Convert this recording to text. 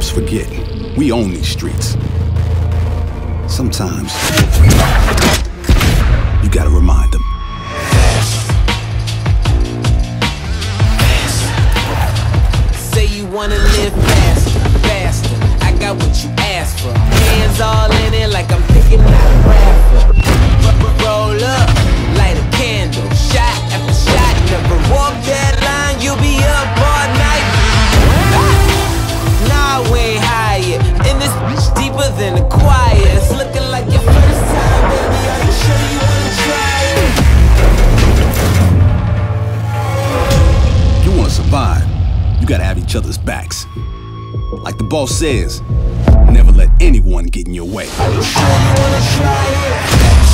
cops forget, we own these streets. Sometimes, you gotta remind them. Say you wanna live faster, faster. I got what you asked for. Hands all in it like I'm picking out a rapper. Roll up, light a candle, shot after shot. Never walk that line, you'll be up all night. Nah, we ain't high yet. And this bitch deeper than the choir. It's looking like your first time, baby. Are you sure you wanna try it? You wanna survive, you gotta have each other's backs. Like the boss says, never let anyone get in your way. Are you sure you wanna try it?